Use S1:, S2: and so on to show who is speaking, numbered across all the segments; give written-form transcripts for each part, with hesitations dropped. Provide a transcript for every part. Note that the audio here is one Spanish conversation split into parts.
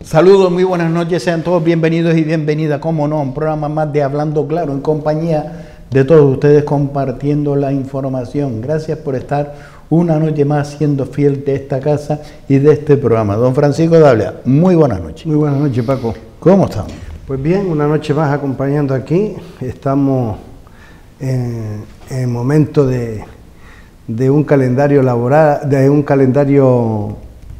S1: Saludos, muy buenas noches, sean todos bienvenidos y bienvenidas, como no, un programa más de Hablando Claro, en compañía de todos ustedes compartiendo la información. Gracias por estar una noche más siendo fiel de esta casa y de este programa. Don Francisco Dávila, muy buenas noches.
S2: Muy buenas noches, Paco.
S1: ¿Cómo estamos?
S2: Pues bien, una noche más acompañando aquí. Estamos en momento de un calendario laboral, de un calendario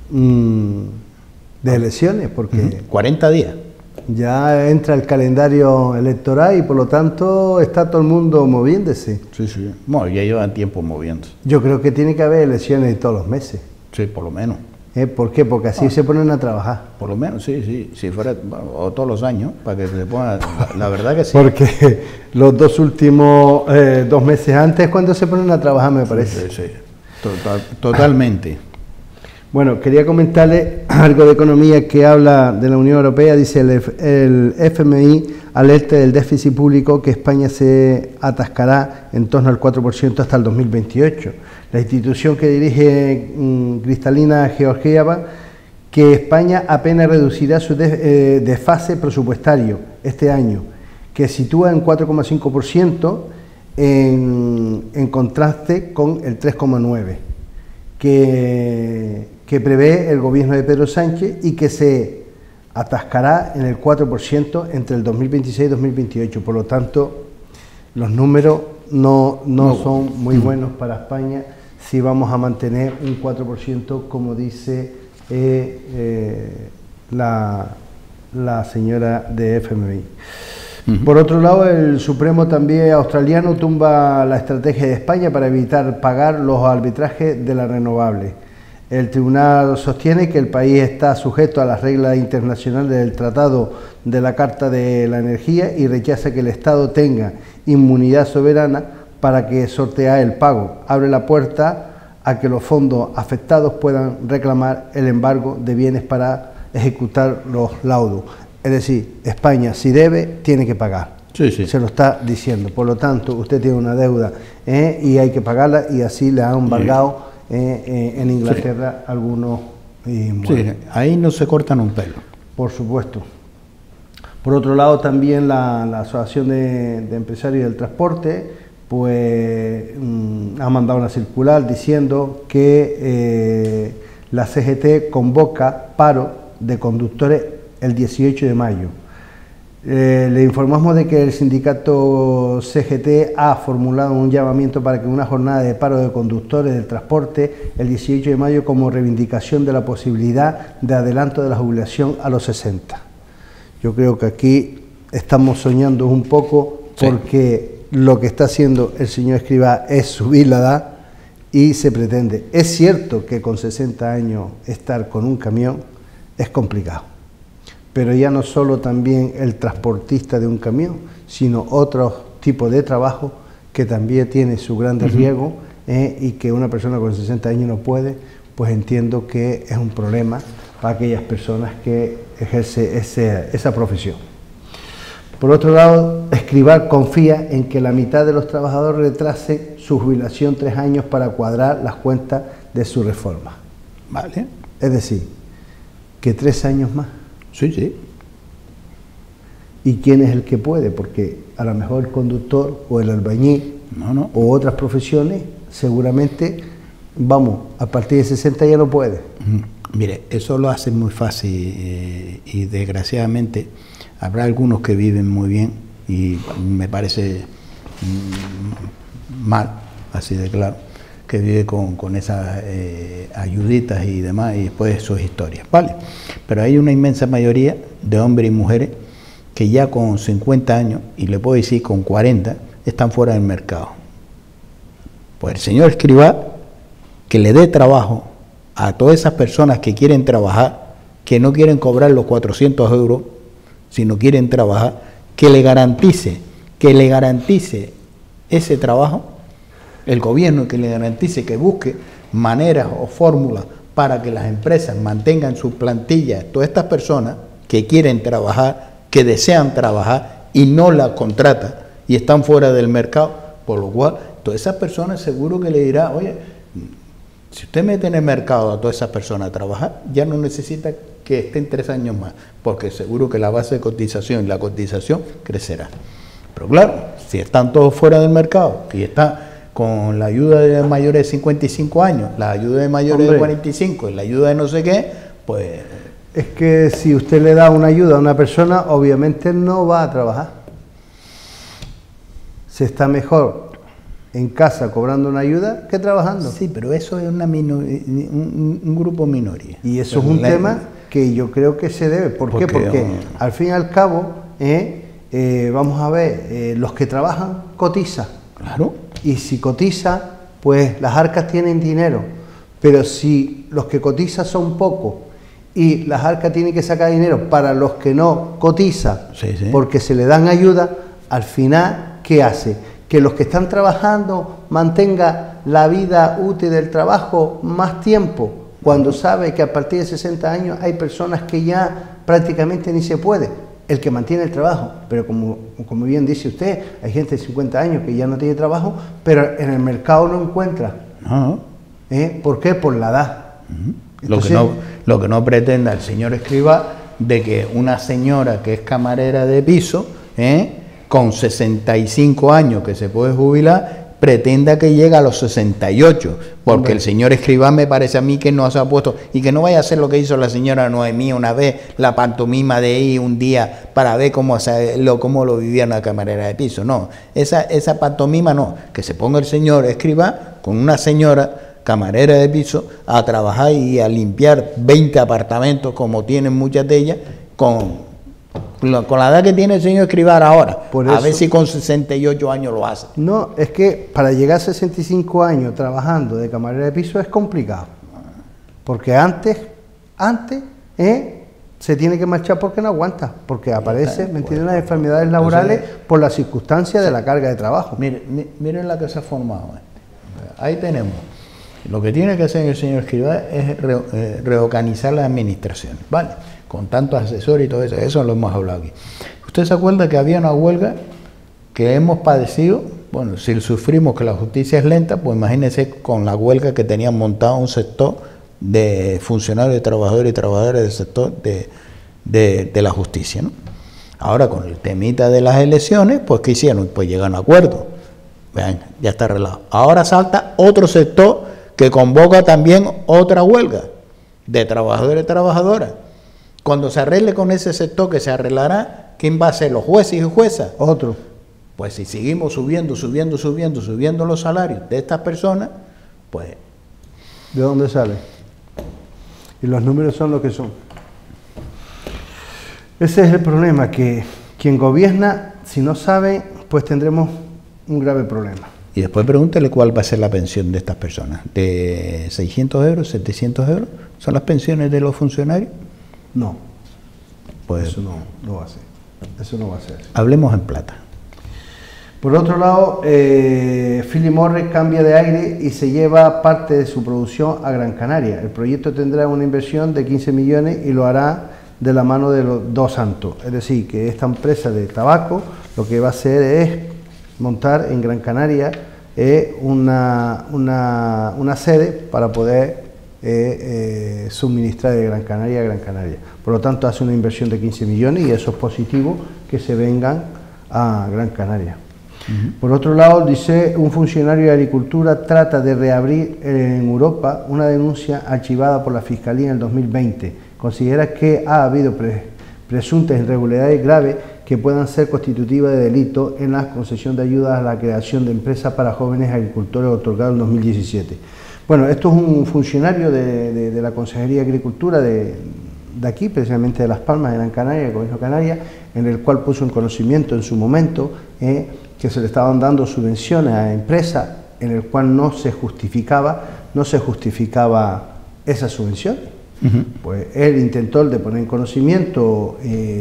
S2: de elecciones, porque
S1: 40 días.
S2: Ya entra el calendario electoral y por lo tanto está todo el mundo moviéndose.
S1: Sí, sí. Bueno, ya llevan tiempo moviéndose.
S2: Yo creo que tiene que haber elecciones todos los meses.
S1: Sí, por lo menos.
S2: ¿Por qué? Porque así se ponen a trabajar.
S1: Por lo menos, sí. Si fuera, o todos los años, para que se ponga. La verdad que sí.
S2: Porque los dos últimos 2 meses antes es cuando se ponen a trabajar, me parece.
S1: Sí. Totalmente.
S2: Bueno, quería comentarle algo de economía que habla de la Unión Europea. Dice el FMI alerta del déficit público que España se atascará en torno al 4% hasta el 2028. La institución que dirige Kristalina Georgieva, que España apenas reducirá su desfase presupuestario este año, que sitúa en 4,5% en contraste con el 3,9% que prevé el gobierno de Pedro Sánchez y que se atascará en el 4% entre el 2026 y 2028. Por lo tanto, los números no son muy buenos para España si vamos a mantener un 4%, como dice la señora de FMI. Por otro lado, el Supremo también australiano tumba la estrategia de España para evitar pagar los arbitrajes de las renovables. El tribunal sostiene que el país está sujeto a las reglas internacionales del Tratado de la Carta de la Energía y rechaza que el Estado tenga inmunidad soberana para que sortea el pago. Abre la puerta a que los fondos afectados puedan reclamar el embargo de bienes para ejecutar los laudos. Es decir, España, si debe, tiene que pagar.
S1: Sí.
S2: Se lo está diciendo. Por lo tanto, usted tiene una deuda y hay que pagarla, y así le han embargado en Inglaterra algunos inmuebles.
S1: Sí, ahí no se cortan un pelo.
S2: Por supuesto. Por otro lado, también la Asociación de Empresarios del Transporte pues ha mandado una circular diciendo que la CGT convoca paro de conductores el 18 de mayo. Le informamos de que el sindicato CGT ha formulado un llamamiento para que una jornada de paro de conductores del transporte el 18 de mayo como reivindicación de la posibilidad de adelanto de la jubilación a los 60. Yo creo que aquí estamos soñando un poco, porque lo que está haciendo el señor Escrivá es subir la edad y se pretende. Es cierto que con 60 años estar con un camión es complicado, pero ya no solo también el transportista de un camión, sino otro tipo de trabajo que también tiene su gran riesgo y que una persona con 60 años no puede, pues entiendo que es un problema para aquellas personas que ejercen esa profesión. Por otro lado, Escrivá confía en que la mitad de los trabajadores retrase su jubilación 3 años para cuadrar las cuentas de su reforma.
S1: Vale.
S2: Es decir, que 3 años más.
S1: Sí.
S2: ¿Y quién es el que puede? Porque a lo mejor el conductor o el albañil o otras profesiones seguramente, a partir de 60 ya no puede.
S1: Mire, eso lo hace muy fácil y desgraciadamente habrá algunos que viven muy bien y me parece mal, así de claro, que vive con esas ayuditas y demás, y después sus historias, ¿vale? Pero hay una inmensa mayoría de hombres y mujeres que ya con 50 años, y le puedo decir con 40, están fuera del mercado. Pues el señor Escrivá, que le dé trabajo a todas esas personas que quieren trabajar, que no quieren cobrar los 400 euros, sino quieren trabajar, que le garantice ese trabajo, el gobierno, que le garantice, que busque maneras o fórmulas para que las empresas mantengan sus plantillas, todas estas personas que quieren trabajar, que desean trabajar y no las contratan y están fuera del mercado, por lo cual todas esas personas seguro que le dirá, oye, si usted mete en el mercado a todas esas personas a trabajar, ya no necesita que estén 3 años más, porque seguro que la base de cotización y la cotización crecerá. Pero claro, si están todos fuera del mercado y está con la ayuda de mayores de 55 años, la ayuda de mayores de 45 y la ayuda de no sé qué, pues...
S2: Es que si usted le da una ayuda a una persona, obviamente no va a trabajar. Se está mejor en casa cobrando una ayuda que trabajando.
S1: Sí, pero eso es un grupo minoría.
S2: Y eso es un tema que yo creo que se debe. ¿Por qué? Porque al fin y al cabo, vamos a ver, los que trabajan cotizan.
S1: Claro.
S2: Y si cotiza, pues las arcas tienen dinero. Pero si los que cotizan son pocos y las arcas tienen que sacar dinero para los que no cotizan, porque se le dan ayuda, al final, ¿qué hace? Que los que están trabajando mantenga la vida útil del trabajo más tiempo, cuando sabe que a partir de 60 años hay personas que ya prácticamente ni se puede. El que mantiene el trabajo, pero como bien dice usted, hay gente de 50 años que ya no tiene trabajo, pero en el mercado no encuentra. ¿Por qué? Por la edad. Entonces,
S1: lo que no pretenda el señor Escrivá de que una señora que es camarera de piso, con 65 años que se puede jubilar, pretenda que llegue a los 68, porque el señor Escrivá me parece a mí que no se ha puesto, y que no vaya a hacer lo que hizo la señora Noemí una vez, la pantomima de ir un día para ver cómo lo vivía una camarera de piso. No, esa pantomima no, que se ponga el señor Escrivá con una señora camarera de piso a trabajar y a limpiar 20 apartamentos como tienen muchas de ellas, con la edad que tiene el señor Escrivá ahora, a ver si con 68 años lo hace.
S2: No, es que para llegar a 65 años trabajando de camarera de piso es complicado, porque antes se tiene que marchar porque no aguanta, porque aparece, ¿me entiendes?, unas enfermedades laborales por las circunstancias de la carga de trabajo.
S1: Miren la que se ha formado. Ahí tenemos. Lo que tiene que hacer el señor Escrivá es reorganizar las administraciones, ¿vale? Con tantos asesores y todo eso, eso lo hemos hablado aquí. ¿Usted se acuerda que había una huelga que hemos padecido? Bueno, si sufrimos que la justicia es lenta, pues imagínense con la huelga que tenían montado un sector de funcionarios, trabajadores y trabajadoras del sector de la justicia, ¿no? Ahora con el temita de las elecciones, pues ¿qué hicieron? Pues llegaron a acuerdo. Vean, ya está arreglado. Ahora salta otro sector que convoca también otra huelga de trabajadores y trabajadoras. Cuando se arregle con ese sector, que se arreglará, ¿quién va a ser? ¿Los jueces y juezas?
S2: Otro.
S1: Pues si seguimos subiendo los salarios de estas personas, pues...
S2: ¿De dónde sale? Y los números son lo que son. Ese es el problema, que quien gobierna, si no sabe, pues tendremos un grave problema.
S1: Y después pregúntele cuál va a ser la pensión de estas personas. ¿De 600 euros, 700 euros? ¿Son las pensiones de los funcionarios?
S2: No,
S1: pues
S2: eso no va a ser. Eso no va a ser.
S1: Hablemos en plata.
S2: Por otro lado, Philip Morris cambia de aire y se lleva parte de su producción a Gran Canaria. El proyecto tendrá una inversión de 15 millones y lo hará de la mano de los Dos Santos. Es decir, que esta empresa de tabaco lo que va a hacer es montar en Gran Canaria una sede para poder suministrar de Gran Canaria a Gran Canaria. Por lo tanto, hace una inversión de 15 millones y eso es positivo, que se vengan a Gran Canaria. Por otro lado, dice, un funcionario de Agricultura trata de reabrir en Europa una denuncia archivada por la Fiscalía en el 2020. Considera que ha habido presuntas irregularidades graves que puedan ser constitutivas de delito en la concesión de ayudas a la creación de empresas para jóvenes agricultores otorgado en 2017. Bueno, esto es un funcionario de la Consejería de Agricultura de aquí, precisamente de Las Palmas, de Gran Canaria, del Gobierno de Canarias, en el cual puso en conocimiento en su momento que se le estaban dando subvenciones a empresas en el cual no se justificaba esa subvención. Pues él intentó de poner en conocimiento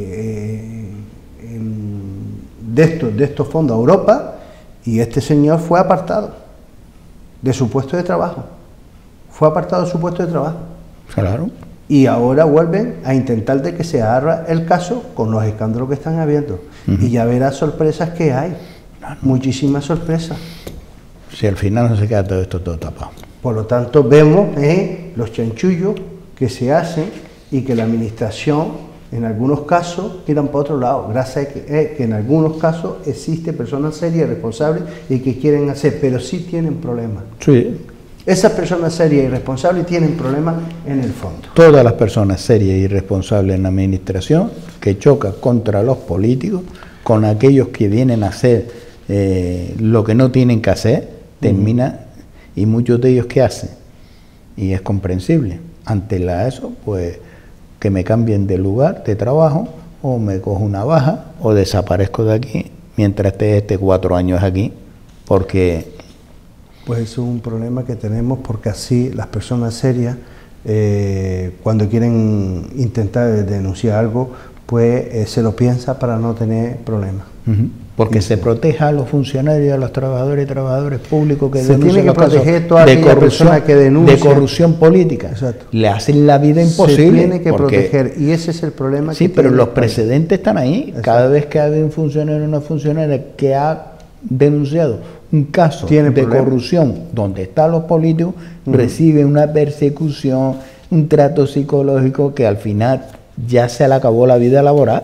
S2: de estos fondos a Europa y este señor fue apartado de su puesto de trabajo. Fue apartado de su puesto de trabajo.
S1: Claro.
S2: Y ahora vuelven a intentar de que se abra el caso con los escándalos que están habiendo. Y ya verás sorpresas que hay. Muchísimas sorpresas.
S1: Si al final no se queda todo esto todo tapado.
S2: Por lo tanto, vemos los chanchullos que se hacen y que la administración en algunos casos miran para otro lado, gracias a que en algunos casos existe personas serias y responsables y que quieren hacer, pero sí tienen problemas.
S1: Sí.
S2: Esas personas serias y responsables tienen problemas en el fondo.
S1: Todas las personas serias y responsables en la administración que chocan contra los políticos, con aquellos que vienen a hacer lo que no tienen que hacer, termina, y muchos de ellos ¿qué hacen? Y es comprensible. Ante eso, pues que me cambien de lugar de trabajo, o me cojo una baja, o desaparezco de aquí, mientras esté 4 años aquí, porque...
S2: Pues eso es un problema que tenemos, porque así las personas serias, cuando quieren intentar denunciar algo, pues se lo piensa para no tener problemas.
S1: Porque se proteja a los funcionarios y a los trabajadores y trabajadores públicos que
S2: denuncian. Se tiene que proteger toda aquella persona que denuncia.
S1: De corrupción política.
S2: Exacto.
S1: Le hacen la vida imposible.
S2: Se tiene que proteger, y ese es el problema.
S1: Sí, pero los precedentes están ahí. Exacto. Cada vez que hay un funcionario o una funcionaria que ha denunciado un caso de corrupción donde están los políticos, reciben una persecución, un trato psicológico que al final ya se le acabó la vida laboral.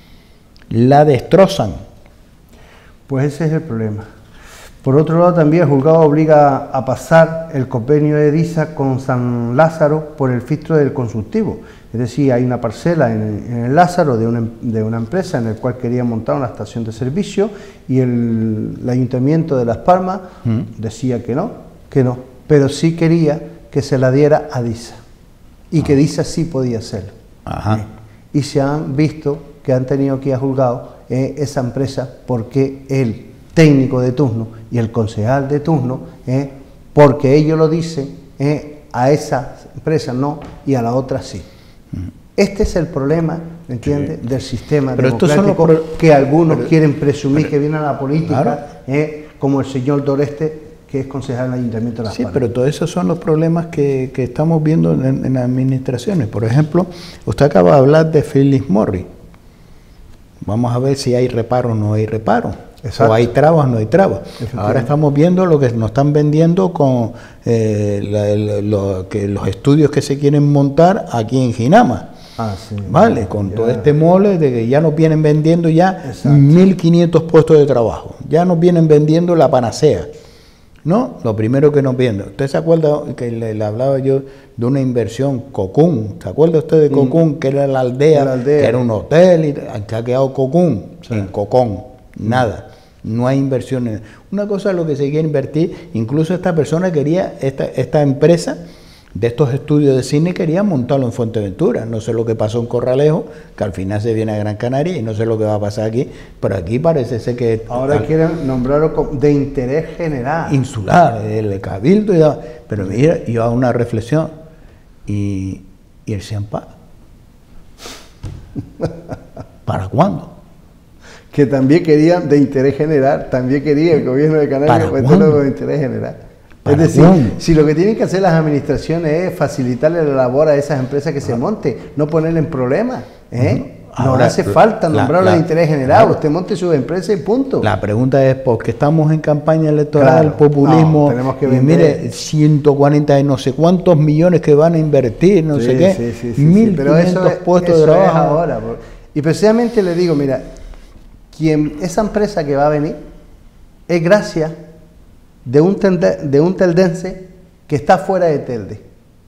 S1: La destrozan.
S2: Pues ese es el problema. Por otro lado, también el juzgado obliga a pasar el convenio de EDISA con San Lázaro por el filtro del consultivo. Es decir, hay una parcela en el Lázaro de una empresa en la cual quería montar una estación de servicio, y el Ayuntamiento de Las Palmas decía que no, pero sí quería que se la diera a DISA, y que DISA sí podía hacerlo. Y se han visto que han tenido que ir a juzgado esa empresa, porque el técnico de turno y el concejal de turno, porque ellos lo dicen, a esa empresa no y a la otra sí. Este es el problema, ¿entiendes?, del sistema democrático, que algunos quieren presumir que viene a la política, como el señor Doreste, que es concejal del Ayuntamiento de Las Palmas.
S1: Sí, pero todos esos son los problemas que estamos viendo en las administraciones. Por ejemplo, usted acaba de hablar de Philip Morris. Vamos a ver si hay reparo o no hay reparo. Exacto. O hay trabas o no hay trabas. Ahora estamos viendo lo que nos están vendiendo con los estudios que se quieren montar aquí en Ginama.
S2: Sí,
S1: vale, con todo este mole de que ya nos vienen vendiendo ya 1.500 puestos de trabajo. Ya nos vienen vendiendo la panacea. ¿No? Lo primero que nos viendo. ¿Usted se acuerda que le hablaba yo de una inversión, Cocún? ¿Se acuerda usted de Cocún? Que era la aldea, que era un hotel, y que ha quedado Cocún, en Cocón, nada. No hay inversiones. Una cosa es lo que se quiere invertir. Incluso esta persona quería, esta empresa de estos estudios de cine, quería montarlo en Fuerteventura. No sé lo que pasó en Corralejo, que al final se viene a Gran Canaria, y no sé lo que va a pasar aquí, pero aquí parece ser que...
S2: Ahora quieren nombrarlo de interés general.
S1: Insular, el cabildo, pero mira, yo hago una reflexión, y el Ciampa, ¿para cuándo?
S2: Que también querían de interés general, también quería el gobierno de Canarias meterlo de interés general. Es decir, si lo que tienen que hacer las administraciones es facilitarle la labor a esas empresas que se monten, no ponerle en problemas, no hace falta nombrarlo de interés general, usted monte su empresa y punto.
S1: La pregunta es, ¿por qué estamos en campaña electoral, populismo,
S2: tenemos que
S1: y mire, 140 y no sé cuántos millones que van a invertir, no sé qué, 1.500 puestos de trabajo?
S2: Ahora, y precisamente le digo, mira, esa empresa que va a venir es gracias de un teldense que está fuera de Telde.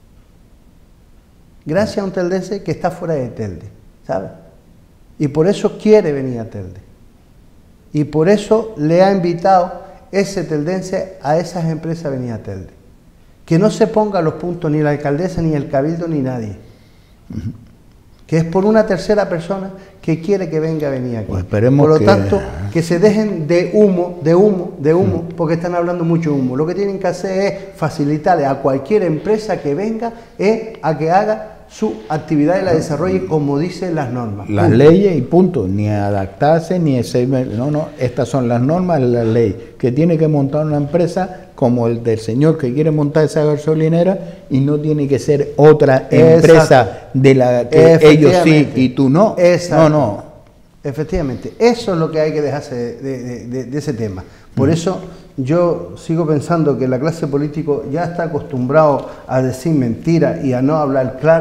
S2: Gracias a un teldense que está fuera de Telde, ¿sabes? Y por eso quiere venir a Telde. Y por eso le ha invitado ese teldense a esas empresas a venir a Telde. Que no se ponga los puntos ni la alcaldesa, ni el cabildo, ni nadie. Que es por una tercera persona que quiere que venga a venir aquí.
S1: Pues esperemos
S2: por lo tanto, que se dejen de humo, porque están hablando mucho de humo. Lo que tienen que hacer es facilitarle a cualquier empresa que venga a que haga su actividad y la desarrolle como dicen las normas.
S1: Las leyes y punto, ni adaptarse, ni ese... No, estas son las normas, la ley, que tiene que montar una empresa como el del señor que quiere montar esa gasolinera, y no tiene que ser otra empresa de la que ellos sí y tú no. No.
S2: Efectivamente, eso es lo que hay que dejarse de ese tema. Por eso yo sigo pensando que la clase política ya está acostumbrado a decir mentiras y a no hablar claro,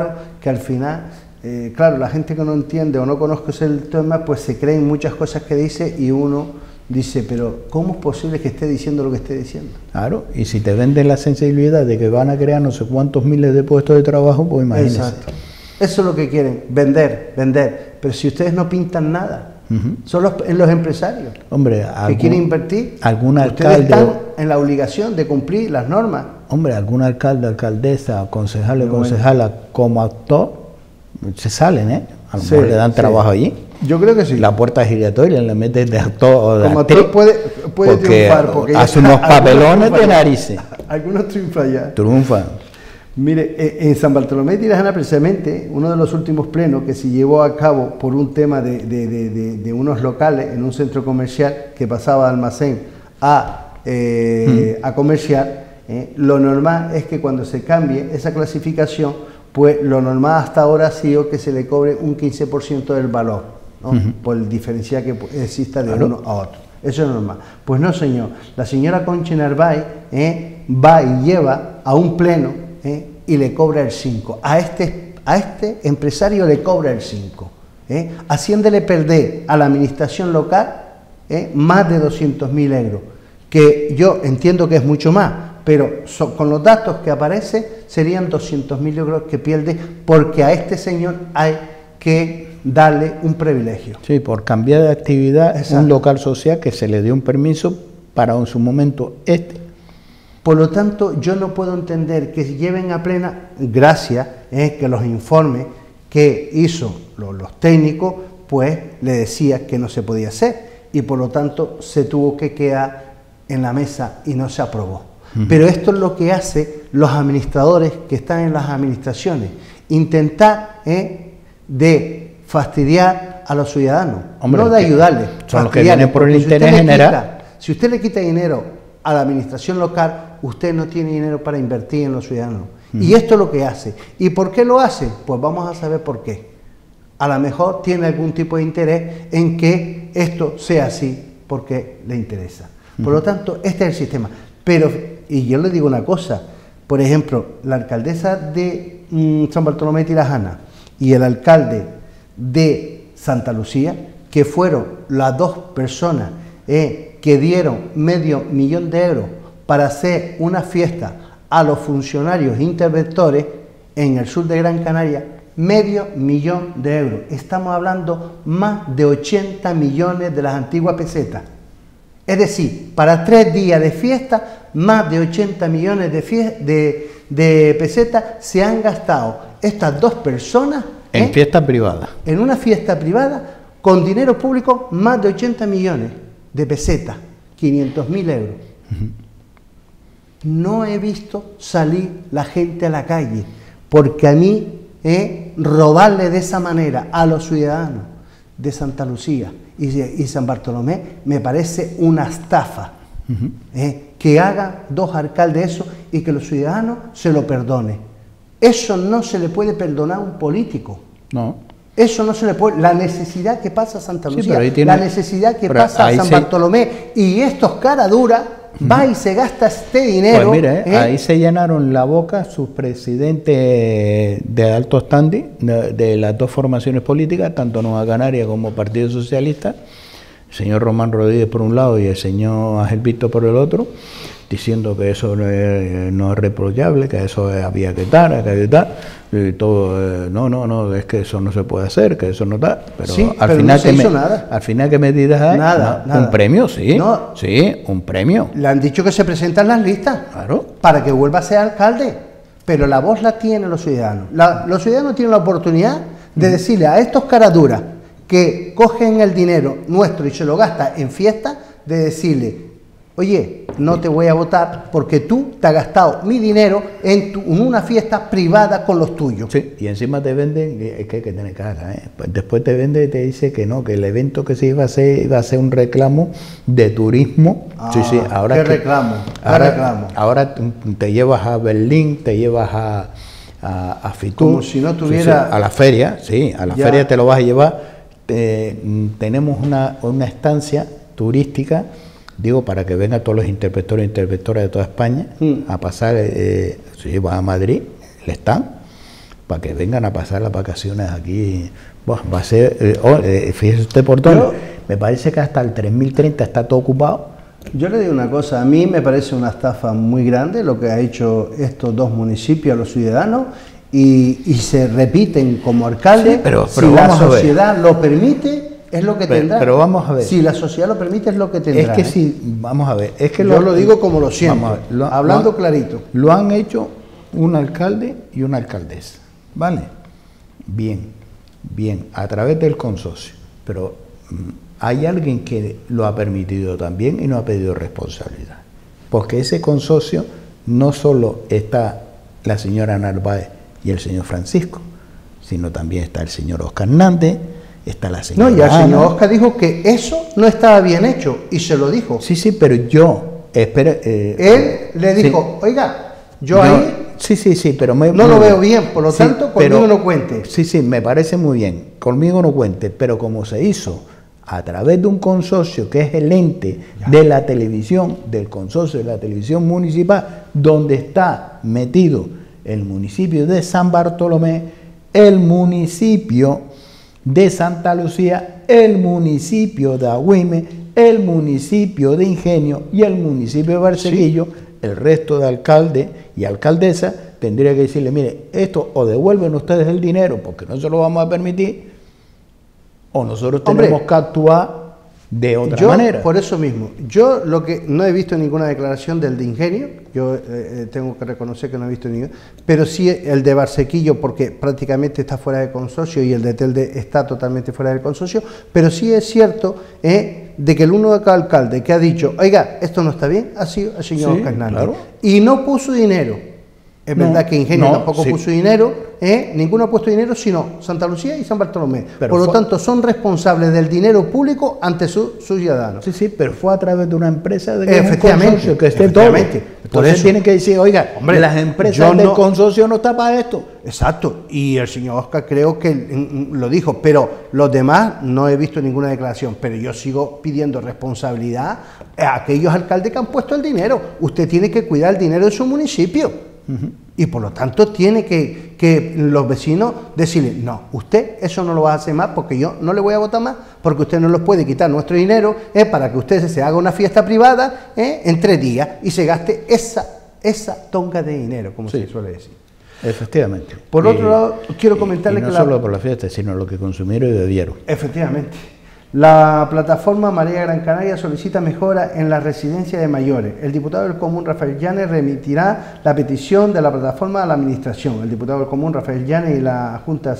S2: que al final, claro, la gente que no entiende o no conozca el tema, pues se creen muchas cosas que dice y uno dice, pero ¿cómo es posible que esté diciendo lo que esté diciendo?
S1: Claro, y si te venden la sensibilidad de que van a crear no sé cuántos miles de puestos de trabajo, pues imagínense.
S2: Exacto. Eso es lo que quieren, vender, vender. Pero si ustedes no pintan nada, son los empresarios,
S1: hombre,
S2: que quieren invertir.
S1: Algún
S2: ustedes
S1: alcalde
S2: están en la obligación de cumplir las normas.
S1: Hombre, algún alcalde, alcaldesa, concejal o
S2: Bueno.
S1: concejala como actor, se salen, ¿eh? A lo mejor le dan trabajo allí.
S2: Yo creo que sí.
S1: La puerta giratoria le meten de actor o de
S2: como
S1: actriz,
S2: actor puede triunfar. Porque
S1: hace unos papelones de narices.
S2: Algunos triunfan ya.
S1: Triunfan.
S2: Mire, en San Bartolomé de Tirajana, precisamente, uno de los últimos plenos que se llevó a cabo por un tema de unos locales en un centro comercial que pasaba de almacén a comercial, lo normal es que cuando se cambie esa clasificación, pues lo normal hasta ahora ha sido que se le cobre un 15% del valor, ¿no? Por el diferencial que exista de uno a otro. Eso es normal. Pues no, señor. La señora Conchi Narváez va y lleva a un pleno y le cobra el 5. A este empresario le cobra el 5. Haciéndole perder a la administración local más de 200.000 euros. Que yo entiendo que es mucho más, pero con los datos que aparecen serían 200.000 euros que pierde porque a este señor hay que darle un privilegio.
S1: Sí, por cambiar de actividad.
S2: Exacto.
S1: Un local social que se le dio un permiso para en su momento
S2: Por lo tanto, yo no puedo entender que lleven a plena gracia que los informes que hizo los técnicos, pues le decía que no se podía hacer y por lo tanto se tuvo que quedar en la mesa y no se aprobó. Pero esto es lo que hace los administradores que están en las administraciones, intentar de fastidiar a los ciudadanos,
S1: hombre,
S2: no de ayudarles.
S1: Son los que vienen por el interés general.
S2: Si usted le quita dinero a la administración local, usted no tiene dinero para invertir en los ciudadanos. Y esto es lo que hace. ¿Y por qué lo hace? Pues vamos a saber por qué. A lo mejor tiene algún tipo de interés en que esto sea así, porque le interesa. Por lo tanto, este es el sistema. Pero, y yo le digo una cosa, por ejemplo, la alcaldesa de San Bartolomé de Tirajana y el alcalde de Santa Lucía, que fueron las dos personas que dieron $500.000 de euros para hacer una fiesta a los funcionarios interventores en el sur de Gran Canaria, $500.000 de euros. Estamos hablando más de 80 millones de las antiguas pesetas. Es decir, para 3 días de fiesta, más de 80 millones de pesetas se han gastado estas dos personas
S1: en fiesta privada.
S2: En una fiesta privada, con dinero público, más de 80 millones de pesetas, 500.000 euros. No he visto salir la gente a la calle, porque a mí robarle de esa manera a los ciudadanos de Santa Lucía y San Bartolomé me parece una estafa. Que hagan dos alcaldes eso y que los ciudadanos se lo perdonen. Eso no se le puede perdonar a un político.
S1: No.
S2: Eso no se le puede. La necesidad que pasa a Santa Lucía,
S1: sí,
S2: la necesidad que pasa a San Bartolomé y estos caraduras, va y se gasta este dinero.
S1: Pues mira, ahí se llenaron la boca sus presidentes de alto standing de las dos formaciones políticas, tanto Nueva Canaria como Partido Socialista, el señor Román Rodríguez por un lado y el señor Ángel Víctor por el otro, diciendo que eso no es reprochable, que eso había que dar, y todo, no, es que eso no se puede hacer, que eso no da, pero,
S2: sí,
S1: al
S2: pero
S1: final
S2: no se hizo nada.
S1: Al final, ¿qué medidas hay?
S2: Nada.
S1: Un premio, sí,
S2: No.
S1: sí, un premio.
S2: Le han dicho que se presentan las listas,
S1: Claro,
S2: para que vuelva a ser alcalde, pero la voz la tienen los ciudadanos. Los ciudadanos tienen la oportunidad de decirle a estos caraduras que cogen el dinero nuestro y se lo gastan en fiestas, de decirle: oye, no te voy a votar porque tú te has gastado mi dinero en una fiesta privada con los tuyos.
S1: sí, y encima te venden, es que hay que tener cara, pues después te vende y te dice que no, que el evento que se iba a ser un reclamo de turismo. Sí, ahora
S2: ¿qué reclamo?
S1: Ahora te llevas a Berlín, te llevas a Fitur.
S2: Como si no tuviera...
S1: a la feria, a la feria te lo vas a llevar. Tenemos una estancia turística, digo, para que vengan todos los interventores e interventoras de toda España a pasar, va a Madrid, el stand, para que vengan a pasar las vacaciones aquí. Bueno, va a ser, fíjese usted por todo, me parece que hasta el 3030 está todo ocupado.
S2: Yo le digo una cosa, a mí me parece una estafa muy grande lo que ha hecho estos dos municipios a los ciudadanos y se repiten como alcalde.
S1: Sí, pero
S2: si la sociedad lo permite, es lo que tendrá.
S1: Pero vamos a ver.
S2: Si la sociedad lo permite, es lo que tendrá.
S1: Es que si, vamos a ver, es que
S2: yo lo digo como lo siento, hablando clarito.
S1: Lo han hecho un alcalde y una alcaldesa, ¿vale? Bien, a través del consorcio, pero hay alguien que lo ha permitido también y no ha pedido responsabilidad, porque ese consorcio no solo está la señora Narváez y el señor Francisco, sino también está el señor Oscar Hernández, está la señora
S2: No, y el señor Oscar dijo que eso no estaba bien hecho, y se lo dijo.
S1: Sí, pero yo,
S2: él le dijo, sí, oiga, yo ahí...
S1: Sí, pero
S2: no lo veo bien, por lo tanto, conmigo no cuente.
S1: Sí, me parece muy bien, conmigo no cuente, pero como se hizo a través de un consorcio que es el ente de la televisión, del consorcio de la televisión municipal, donde está metido el municipio de San Bartolomé, el municipio de Santa Lucía, el municipio de Agüime, el municipio de Ingenio y el municipio de Barceguillo, el resto de alcalde y alcaldesa tendría que decirle, mire, esto o devuelven ustedes el dinero porque no se lo vamos a permitir, o nosotros tenemos que actuar de otra manera.
S2: Por eso mismo, yo lo que no he visto ninguna declaración del de Ingenio, yo tengo que reconocer que no he visto ninguna, pero sí el de Barcequillo, porque prácticamente está fuera del consorcio, y el de Telde está totalmente fuera del consorcio, pero sí es cierto de que el único alcalde que ha dicho, oiga, esto no está bien, ha sido el señor Oscar Hernández, claro, y no puso dinero. Es verdad que Ingenio tampoco puso dinero, ninguno ha puesto dinero, sino Santa Lucía y San Bartolomé. Por lo tanto, son responsables del dinero público ante sus ciudadanos.
S1: Sí, pero fue a través de una empresa de
S2: efectivamente,
S1: que esté todo. Por eso tienen que decir, oiga, hombre, las empresas del consorcio no están para esto.
S2: Exacto, y el señor Oscar creo que lo dijo, pero los demás no he visto ninguna declaración, pero yo sigo pidiendo responsabilidad a aquellos alcaldes que han puesto el dinero. Usted tiene que cuidar el dinero de su municipio. Y por lo tanto tiene que los vecinos decirle, no, usted eso no lo va a hacer más porque yo no le voy a votar más, porque usted no nos puede quitar nuestro dinero para que usted se haga una fiesta privada en 3 días y se gaste esa tonga de dinero, como se suele decir.
S1: Efectivamente.
S2: Por otro lado, quiero comentarle
S1: que no solo por la fiesta, sino lo que consumieron y bebieron.
S2: Efectivamente. La plataforma Marea Gran Canaria solicita mejora en la residencia de mayores. El diputado del Común, Rafael Llanes, remitirá la petición de la plataforma a la Administración. El diputado del Común, Rafael Llanes, y la Junta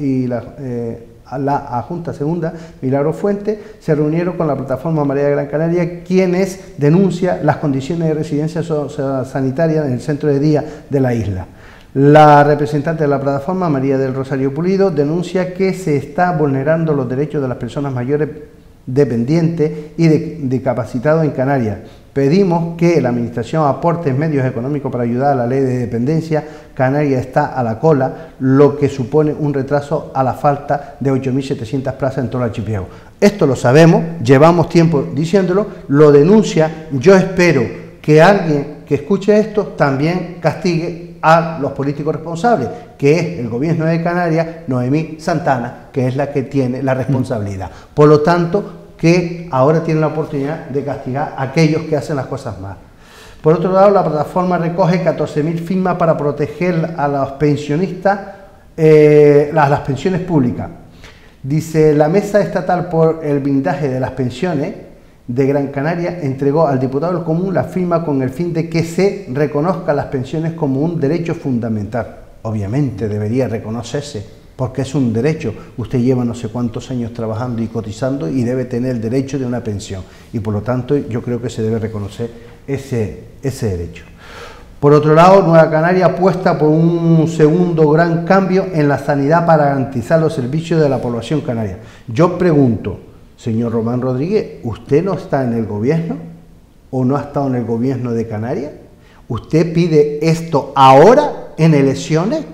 S2: Segunda, Milagro Fuente, se reunieron con la plataforma Marea Gran Canaria, quienes denuncian las condiciones de residencia sanitaria en el centro de día de la isla. La representante de la plataforma, María del Rosario Pulido, denuncia que se está vulnerando los derechos de las personas mayores dependientes y discapacitados en Canarias. Pedimos que la Administración aporte medios económicos para ayudar a la ley de dependencia. Canarias está a la cola, lo que supone un retraso a la falta de 8.700 plazas en todo el archipiélago. Esto lo sabemos, llevamos tiempo diciéndolo, lo denuncia. Yo espero que alguien que escuche esto también castigue a los políticos responsables, que es el gobierno de Canarias, Noemí Santana, que es la que tiene la responsabilidad. Por lo tanto, que ahora tiene la oportunidad de castigar a aquellos que hacen las cosas mal. Por otro lado, la plataforma recoge 14.000 firmas para proteger a los pensionistas, las pensiones públicas. Dice, la Mesa Estatal por el Blindaje de las Pensiones de Gran Canaria entregó al diputado del Común la firma con el fin de que se reconozcan las pensiones como un derecho fundamental. Obviamente debería reconocerse, porque es un derecho. Usted lleva no sé cuántos años trabajando y cotizando y debe tener el derecho de una pensión. Y por lo tanto yo creo que se debe reconocer ese derecho. Por otro lado, Nueva Canaria apuesta por un segundo gran cambio en la sanidad para garantizar los servicios de la población canaria. Yo pregunto, señor Román Rodríguez, ¿usted no está en el gobierno o no ha estado en el gobierno de Canarias? ¿Usted pide esto ahora en elecciones?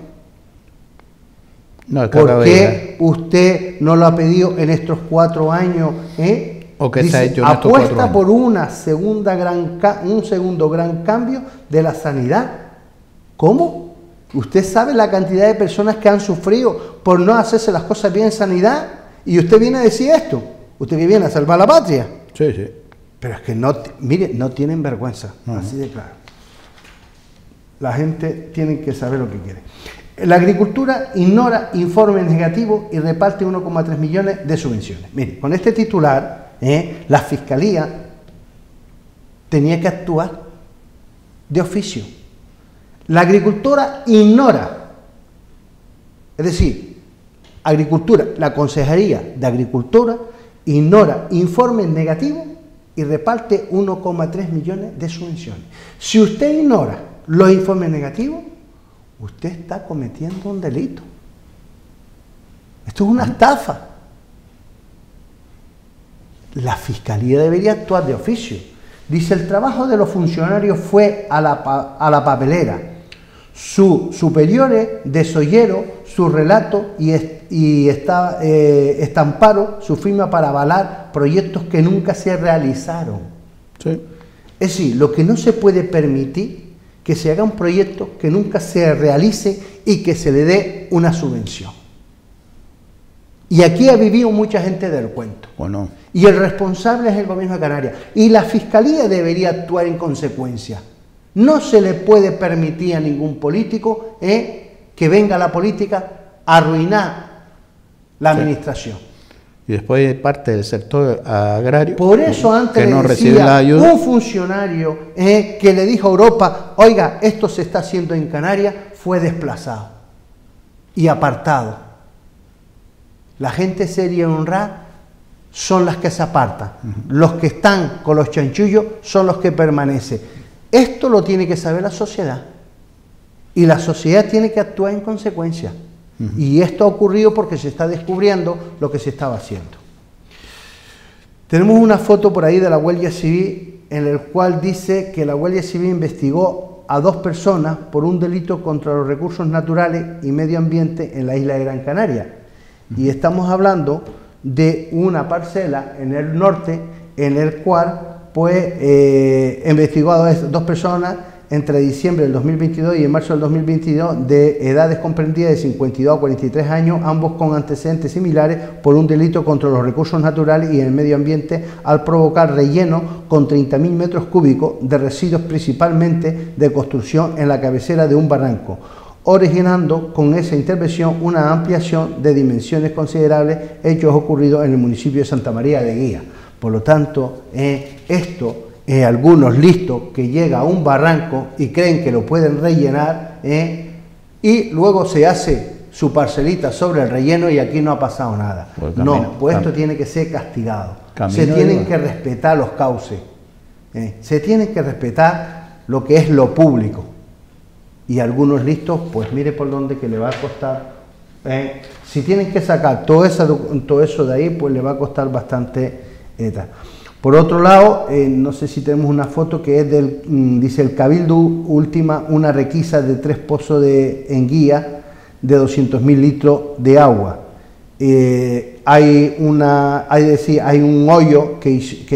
S1: No,
S2: ¿por qué usted no lo ha pedido en estos 4 años?
S1: ¿O qué se ha hecho en estos 4
S2: apuesta
S1: años?
S2: por un segundo gran cambio de la sanidad. ¿Cómo? ¿Usted sabe la cantidad de personas que han sufrido por no hacerse las cosas bien en sanidad? Y usted viene a decir esto. Usted que viene a salvar la patria.
S1: Sí, sí.
S2: Pero es que no, mire, no tienen vergüenza. Así de claro. La gente tiene que saber lo que quiere. La agricultura ignora informes negativos y reparte 1,3 millones de subvenciones. Mire, con este titular, la Fiscalía tenía que actuar de oficio. La agricultura ignora, es decir, agricultura, la Consejería de Agricultura ignora informes negativos y reparte 1,3 millones de subvenciones. Si usted ignora los informes negativos, usted está cometiendo un delito. Esto es una estafa. La Fiscalía debería actuar de oficio. Dice, el trabajo de los funcionarios fue a la papelera. Sus superiores desoyeron su relato y estamparon su firma para avalar proyectos que nunca se realizaron.
S1: Sí.
S2: Es decir, lo que no se puede permitir que se haga un proyecto que nunca se realice y que se le dé una subvención. Y aquí ha vivido mucha gente del cuento.
S1: Bueno.
S2: Y el responsable es el Gobierno de Canarias. Y la Fiscalía debería actuar en consecuencia. No se le puede permitir a ningún político que venga a la política a arruinar la administración.
S1: Y después parte del sector agrario.
S2: Por eso antes
S1: que no
S2: decía
S1: recibe la ayuda.
S2: un funcionario que le dijo a Europa, oiga, esto se está haciendo en Canarias, fue desplazado y apartado. La gente seria y honrada son las que se apartan. Los que están con los chanchullos son los que permanecen. Esto lo tiene que saber la sociedad. Y la sociedad tiene que actuar en consecuencia. Y esto ha ocurrido porque se está descubriendo lo que se estaba haciendo. Tenemos una foto por ahí de la Guardia Civil en el cual dice que la Guardia Civil investigó a 2 personas por un delito contra los recursos naturales y medio ambiente en la isla de Gran Canaria. Y estamos hablando de una parcela en el norte en el cual investigó a 2 personas entre diciembre del 2022 y en marzo del 2022 de edades comprendidas de 52 a 43 años, ambos con antecedentes similares por un delito contra los recursos naturales y el medio ambiente al provocar relleno con 30.000 metros cúbicos de residuos principalmente de construcción en la cabecera de un barranco, originando con esa intervención una ampliación de dimensiones considerables, hechos ocurridos en el municipio de Santa María de Guía. Por lo tanto, algunos listos que llegan a un barranco y creen que lo pueden rellenar y luego se hace su parcelita sobre el relleno y aquí no ha pasado nada. Pues esto tiene que ser castigado. Se tienen que respetar los cauces. Se tiene que respetar lo que es lo público. Y algunos listos, pues mire por dónde que le va a costar. Si tienen que sacar todo eso de ahí, pues le va a costar bastante. Por otro lado, no sé si tenemos una foto que es dice el Cabildo última una requisa de 3 pozos en Guía de 200.000 litros de agua. Hay un hoyo que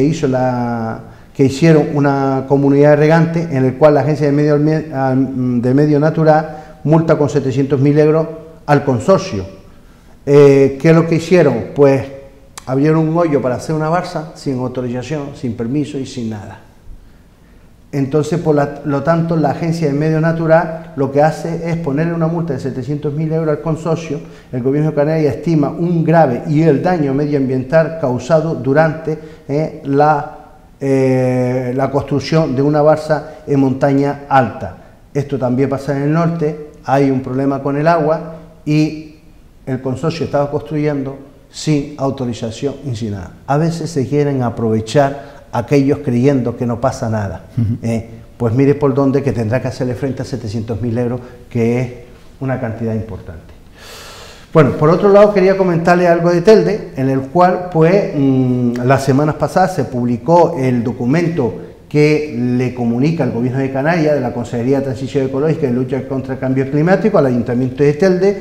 S2: hicieron una comunidad de regantes en el cual la Agencia de Medio Natural multa con 700.000 euros al consorcio. ¿Qué es lo que hicieron? Pues abrieron un hoyo para hacer una balsa sin autorización, sin permiso y sin nada. Entonces, por lo tanto, la Agencia de Medio Natural lo que hace es ponerle una multa de 700.000 euros al consorcio. El Gobierno de Canarias estima un grave y el daño medioambiental causado durante la construcción de una balsa en montaña alta. Esto también pasa en el norte, hay un problema con el agua y el consorcio estaba construyendo sin autorización y sin nada. A veces se quieren aprovechar aquellos creyendo que no pasa nada. Pues mire por dónde que tendrá que hacerle frente a 700.000 euros, que es una cantidad importante. Bueno, por otro lado quería comentarle algo de Telde, en el cual pues las semanas pasadas se publicó el documento que le comunica al Gobierno de Canarias, de la Consejería de Transición Ecológica y Lucha contra el Cambio Climático, al Ayuntamiento de Telde,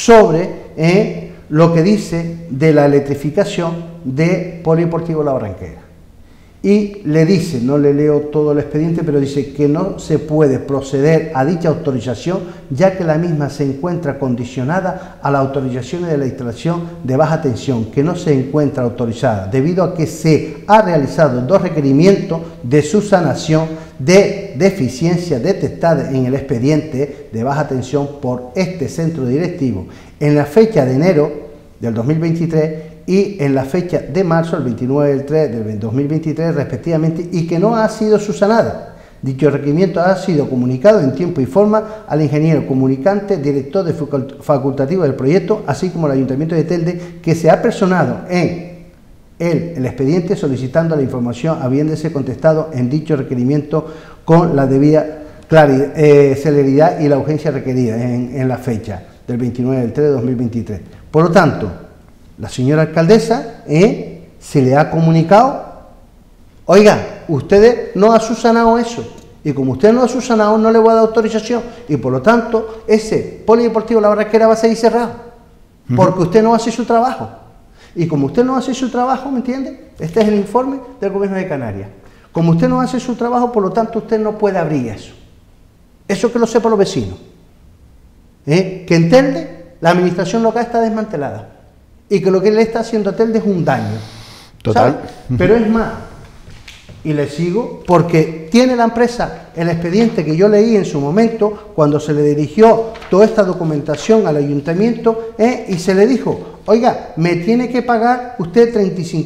S2: sobre lo que dice de la electrificación de Polideportivo La Barranquera. y le dice, no le leo todo el expediente, pero dice que no se puede proceder a dicha autorización ya que la misma se encuentra condicionada a la autorización de la instalación de baja tensión, que no se encuentra autorizada debido a que se ha realizado 2 requerimientos de subsanación de deficiencia detectada en el expediente de baja tensión por este centro directivo en la fecha de enero del 2023 y en la fecha de marzo, el 29 del 3 del 2023 respectivamente, y que no ha sido subsanada. Dicho requerimiento ha sido comunicado en tiempo y forma al ingeniero comunicante, director de facultativo del proyecto, así como al Ayuntamiento de Telde, que se ha personado en el expediente solicitando la información habiéndose contestado en dicho requerimiento con la debida celeridad y la urgencia requerida en la fecha del 29 del 3 de 2023. Por lo tanto, la señora alcaldesa se le ha comunicado, oiga, usted no ha subsanado eso, y como usted no ha subsanado, no le voy a dar autorización, y por lo tanto, ese polideportivo La Barranquera va a seguir cerrado, porque usted no hace su trabajo. Y como usted no hace su trabajo, ¿me entiende? Este es el informe del Gobierno de Canarias. Como usted no hace su trabajo, por lo tanto, usted no puede abrir eso. Eso que lo sepan los vecinos. Que en Telde, la administración local está desmantelada. Y que lo que le está haciendo a Telde es un daño.
S1: Total.
S2: Pero es más, y le sigo, porque tiene la empresa el expediente que yo leí en su momento, cuando se le dirigió toda esta documentación al ayuntamiento, y se le dijo, oiga, me tiene que pagar usted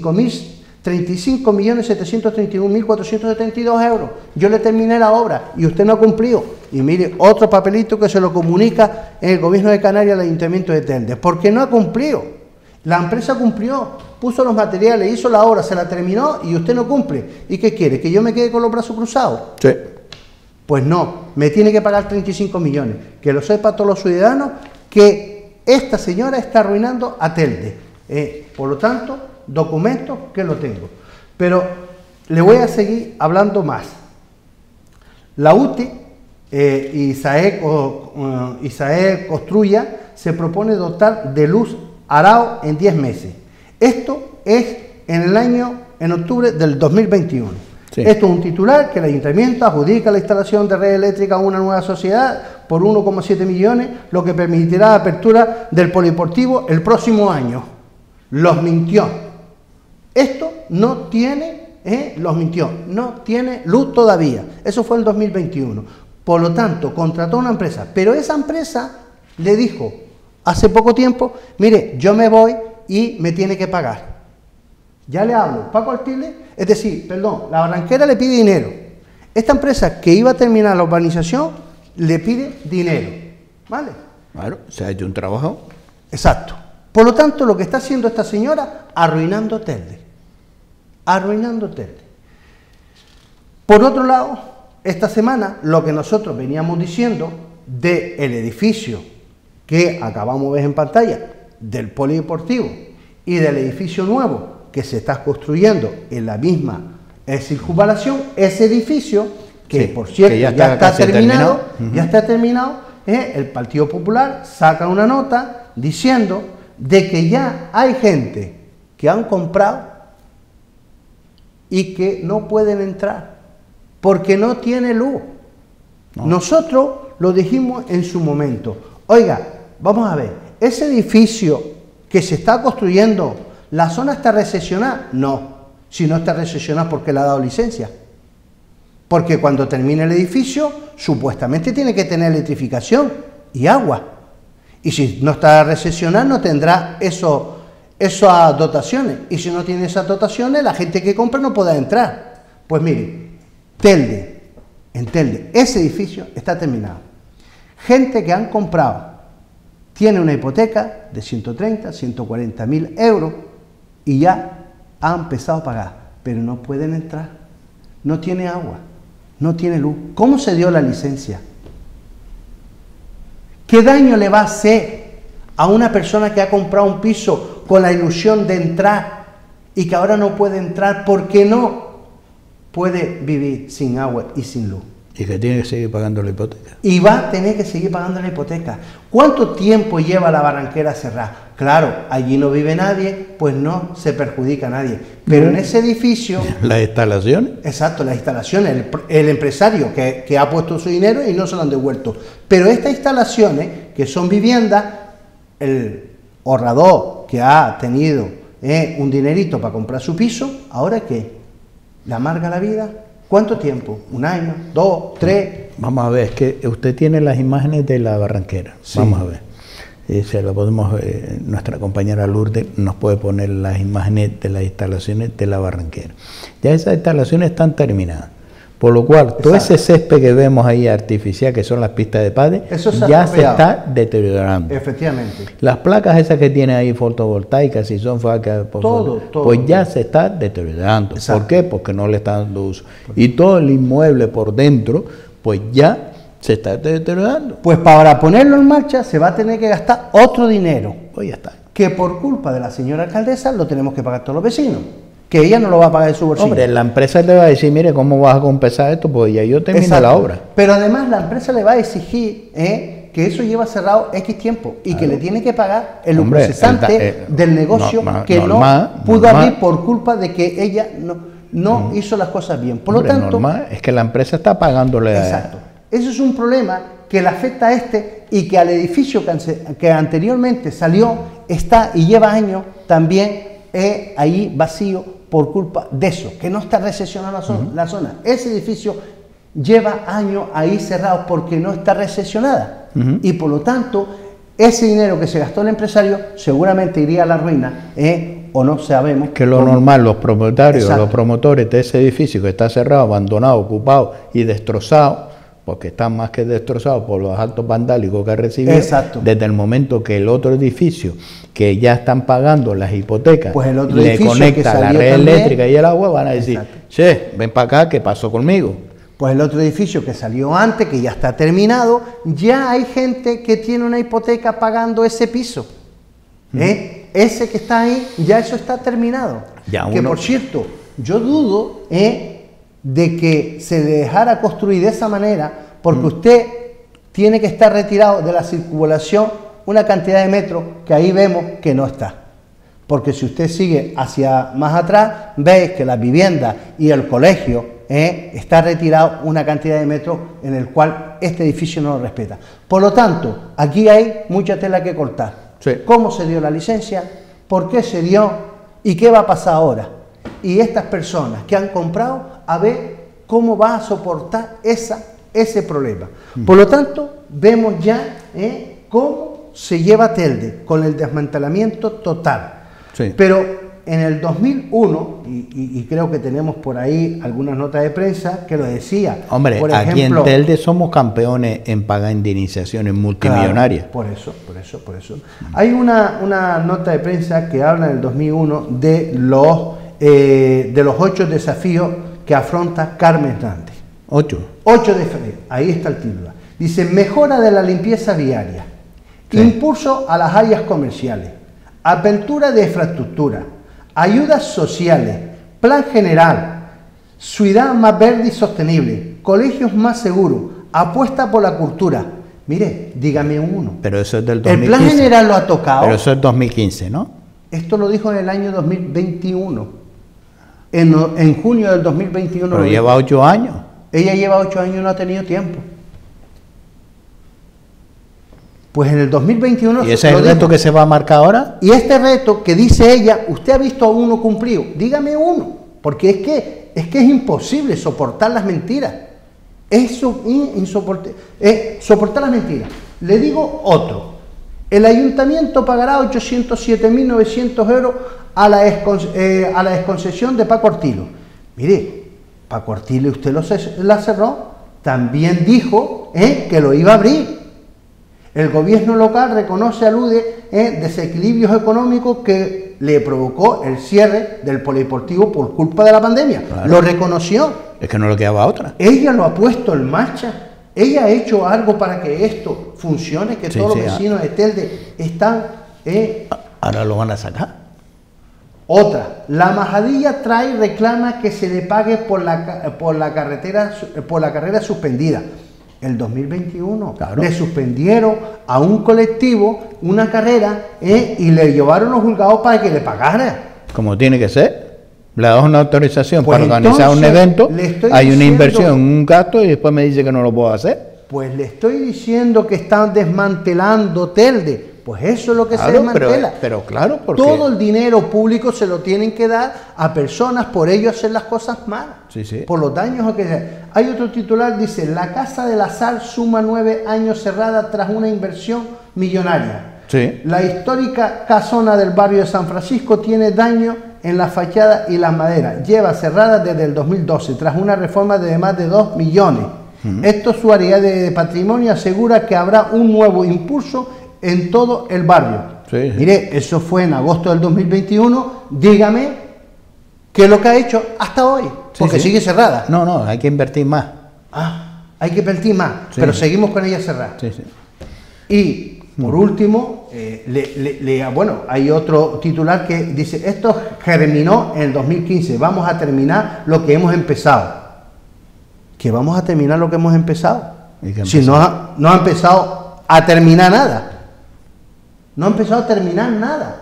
S2: 35.731.472 euros. Yo le terminé la obra y usted no ha cumplido. Y mire, otro papelito que se lo comunica en el Gobierno de Canarias al Ayuntamiento de Telde, porque no ha cumplido. La empresa cumplió, puso los materiales, hizo la obra, se la terminó y usted no cumple. ¿Y qué quiere? ¿Que yo me quede con los brazos cruzados?
S1: Sí.
S2: Pues no, me tiene que pagar 35 millones. Que lo sepa todos los ciudadanos que esta señora está arruinando a Telde. Por lo tanto, documentos que lo tengo. Pero le voy a seguir hablando más. La UTI, Isae Construya, se propone dotar de luz Arao en 10 meses. Esto es en octubre del 2021. Sí. Esto es un titular que el ayuntamiento adjudica la instalación de red eléctrica a una nueva sociedad por 1,7 millones, lo que permitirá la apertura del polideportivo el próximo año. Los mintió. Esto no tiene, no tiene luz todavía. Eso fue en el 2021. Por lo tanto, contrató a una empresa, pero esa empresa le dijo hace poco tiempo, mire, yo me voy y me tiene que pagar. Ya le hablo, Paco Artiles, es decir, perdón, La Barranquera le pide dinero. Esta empresa que iba a terminar la urbanización le pide dinero, ¿vale?
S1: Claro, se ha hecho un trabajo.
S2: Exacto. Por lo tanto, lo que está haciendo esta señora, arruinando Telde. Arruinando Telde. Por otro lado, esta semana, lo que nosotros veníamos diciendo del edificio que acabamos de ver en pantalla, del polideportivo y del edificio nuevo que se está construyendo en la misma circunvalación, ese edificio, que sí, por cierto que ya está terminado, el Partido Popular saca una nota diciendo de que ya hay gente que han comprado y que no pueden entrar porque no tiene luz. No. Nosotros lo dijimos en su momento. Oiga, vamos a ver, ese edificio que se está construyendo, ¿la zona está recesionada? No, si no está recesionada, ¿por qué le ha dado licencia? Porque cuando termine el edificio, supuestamente tiene que tener electrificación y agua. Y si no está recesionada, no tendrá esas dotaciones. Y si no tiene esas dotaciones, la gente que compra no podrá entrar. Pues mire, en Telde, ese edificio está terminado. Gente que han comprado tiene una hipoteca de 130, 140.000 euros y ya ha empezado a pagar, pero no pueden entrar, no tiene agua, no tiene luz. ¿Cómo se dio la licencia? ¿Qué daño le va a hacer a una persona que ha comprado un piso con la ilusión de entrar y que ahora no puede entrar porque no puede vivir sin agua y sin luz?
S1: Y que tiene que seguir pagando la hipoteca.
S2: Y va a tener que seguir pagando la hipoteca. ¿Cuánto tiempo lleva La Barranquera cerrada? Claro, allí no vive nadie, pues no se perjudica a nadie. Pero en ese edificio...
S1: Las instalaciones.
S2: Exacto, las instalaciones, el empresario que ha puesto su dinero y no se lo han devuelto. Pero estas instalaciones, que son viviendas, el ahorrador que ha tenido un dinerito para comprar su piso, ¿ahora qué? ¿Le amarga la vida? ¿Cuánto tiempo? ¿1 año? ¿2? ¿3?
S1: Vamos a ver, es que usted tiene las imágenes de la Barranquera. Sí. Vamos a ver. Se lo podemos, nuestra compañera Lourdes nos puede poner las imágenes de las instalaciones de la Barranquera. Ya esas instalaciones están terminadas, por lo cual todo ese césped que vemos ahí artificial, que son las pistas de pádel, ya se está deteriorando.
S2: Efectivamente.
S1: Las placas esas que tiene ahí fotovoltaicas, si son placas, pues ya se está deteriorando. Exacto. ¿Por qué? Porque no le está dando uso. Y todo el inmueble por dentro, pues ya se está deteriorando.
S2: Pues para ponerlo en marcha se va a tener que gastar otro dinero.
S1: Pues ya está.
S2: Que por culpa de la señora alcaldesa lo tenemos que pagar todos los vecinos. Que ella no lo va a pagar de su bolsillo.
S1: Hombre, la empresa le va a decir, mire, ¿cómo vas a compensar esto? Pues ya yo termino la obra.
S2: Pero además la empresa le va a exigir que eso lleva cerrado X tiempo y que le tiene que pagar el lucro cesante del negocio que no pudo abrir por culpa de que ella no hizo las cosas bien. Por lo tanto,
S1: es que la empresa está pagándole.
S2: Exacto. Eso es un problema que le afecta a y que al edificio que anteriormente salió está y lleva años también ahí vacío por culpa de eso, que no está recesionada la zona. Ese edificio lleva años ahí cerrado porque no está recesionada y por lo tanto ese dinero que se gastó el empresario seguramente iría a la ruina o no sabemos.
S1: Que lo normal, los propietarios, los promotores de ese edificio que está cerrado, abandonado, ocupado y destrozado, porque están más que destrozados por los actos vandálicos que ha recibido, desde el momento que el otro edificio, que ya están pagando las hipotecas,
S2: pues el otro
S1: le conecta la red eléctrica y el agua, van a decir, che, ven para acá, ¿qué pasó conmigo?
S2: Pues el otro edificio que salió antes, que ya está terminado, ya hay gente que tiene una hipoteca pagando ese piso. Ese que está ahí, ya eso está terminado. Que por cierto, yo dudo de que se dejara construir de esa manera, porque usted tiene que estar retirado de la circunvalación una cantidad de metros que ahí vemos que no está. Porque si usted sigue hacia más atrás, veis que la vivienda y el colegio está retirado una cantidad de metros en el cual este edificio no lo respeta. Por lo tanto, aquí hay mucha tela que cortar.
S1: Sí.
S2: ¿Cómo se dio la licencia? ¿Por qué se dio? ¿Y qué va a pasar ahora? Y estas personas que han comprado, a ver cómo va a soportar ese problema. Por lo tanto, vemos ya cómo se lleva Telde con el desmantelamiento total.
S1: Sí.
S2: Pero en el 2001, y creo que tenemos por ahí algunas notas de prensa que lo decía.
S1: Hombre, por ejemplo, aquí en Telde somos campeones en pagar indemnizaciones multimillonarias.
S2: Claro, por eso. Hay una nota de prensa que habla en el 2001 de los 8 desafíos que afronta Carmen Hernández. 8 desafíos, ahí está el título. Dice, mejora de la limpieza viaria, impulso a las áreas comerciales, apertura de infraestructura, ayudas sociales, plan general, ciudad más verde y sostenible, colegios más seguros, apuesta por la cultura. Mire, dígame uno.
S1: Pero eso es del 2015.
S2: El plan general lo ha tocado.
S1: Pero eso es 2015, ¿no?
S2: Esto lo dijo en el año 2021. En junio del 2021.
S1: Pero lleva 8 años.
S2: Ella lleva 8 años y no ha tenido tiempo. Pues en el 2021...
S1: ¿Y ese es el reto que se va a marcar ahora?
S2: Y este reto que dice ella, ¿usted ha visto a uno cumplido? Dígame uno, porque es que es imposible soportar las mentiras. Es soportar las mentiras. Le digo otro. El ayuntamiento pagará 807.900 euros a la exconcesión de Paco Artilo. Mire, Paco Artilo usted la cerró, también dijo que lo iba a abrir. El gobierno local alude desequilibrios económicos que le provocó el cierre del polideportivo por culpa de la pandemia. Claro. Lo reconoció.
S1: Es que no le quedaba otra.
S2: Ella lo ha puesto en marcha. Ella ha hecho algo para que esto funcione, que todos los vecinos de Telde están...
S1: Ahora lo van a sacar.
S2: Otra, la Majadilla reclama que se le pague por la carrera suspendida. el 2021.
S1: Claro.
S2: Le suspendieron a un colectivo una carrera y le llevaron a los juzgados para que le pagara.
S1: Como tiene que ser. Le das una autorización
S2: Pues
S1: para organizar un evento, hay una inversión, un gasto y después me dice que no lo puedo hacer.
S2: Pues le estoy diciendo que están desmantelando Telde. Pues eso es lo que se desmantela.
S1: Pero claro, porque
S2: todo el dinero público se lo tienen que dar a personas por ello hacer las cosas mal.
S1: Sí, sí.
S2: Por los daños que sea. Hay otro titular, dice, la Casa de la Sal suma 9 años cerrada tras una inversión millonaria.
S1: Sí.
S2: La histórica casona del barrio de San Francisco tiene daño en la fachada y las maderas. Lleva cerrada desde el 2012 tras una reforma de más de 2 millones. Esto su área de patrimonio asegura que habrá un nuevo impulso en todo el barrio.
S1: Sí, sí.
S2: Mire, eso fue en agosto del 2021. Dígame qué es lo que ha hecho hasta hoy, porque sigue cerrada.
S1: No, hay que invertir más.
S2: Hay que invertir más, pero seguimos con ella cerrada.
S1: Sí, sí.
S2: Y por último, bueno, hay otro titular que dice, esto germinó en el 2015, vamos a terminar lo que hemos empezado. ¿Que vamos a terminar lo que hemos empezado? Si no ha empezado a terminar nada. No ha empezado a terminar nada.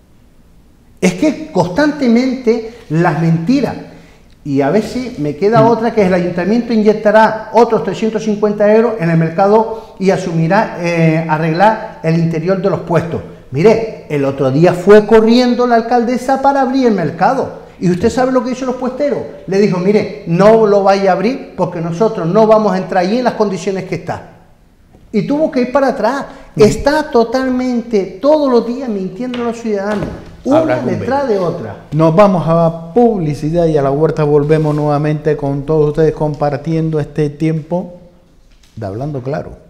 S2: Es que constantemente las mentiras. Y a veces me queda otra, que es el ayuntamiento inyectará otros 350 euros en el mercado y asumirá arreglar el interior de los puestos. Mire, el otro día fue corriendo la alcaldesa para abrir el mercado. ¿Y usted sabe lo que hizo los puesteros? Le dijo, mire, no lo vaya a abrir porque nosotros no vamos a entrar allí en las condiciones que está. Y tuvo que ir para atrás. Está totalmente, todos los días mintiendo a los ciudadanos. Una detrás de otra.
S1: Nos vamos a publicidad y a la huerta volvemos nuevamente con todos ustedes compartiendo este tiempo de Hablando Claro.